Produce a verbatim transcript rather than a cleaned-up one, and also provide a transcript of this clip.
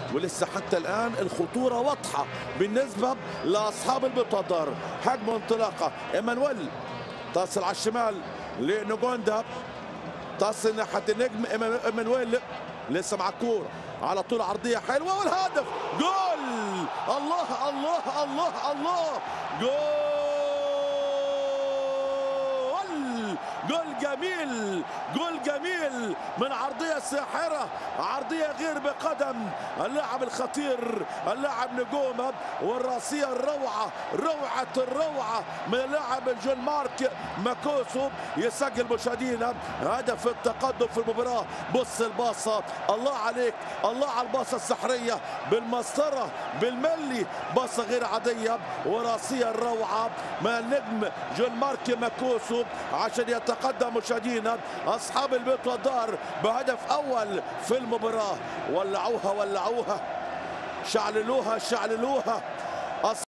ولسه حتى الان الخطوره واضحه بالنسبه لاصحاب البطاطر. هجمه انطلاقه ايمانويل تصل على الشمال لنجوندا، تصل ناحيه النجم ايمانويل لسه مع الكوره على طول عرضيه حلوه والهدف جول. الله الله الله الله جول جول جميل جول جميل من عرضيه ساحره، عرضيه غير بقدم اللاعب الخطير اللاعب نجوم، والراسيه الروعه روعه الروعه من اللاعب جون مارك ماكوسو يسجل مشاهدينا هدف التقدم في المباراه. بص الباصه، الله عليك، الله على الباصه السحريه بالمسطره بالملي، باصه غير عاديه وراسيه الروعه من النجم جون مارك ماكوسو عشان يتقدم مشاهدينا اصحاب البيت والدار بهدف اول في المباراه. ولعوها ولعوها شعللوها شعللوها.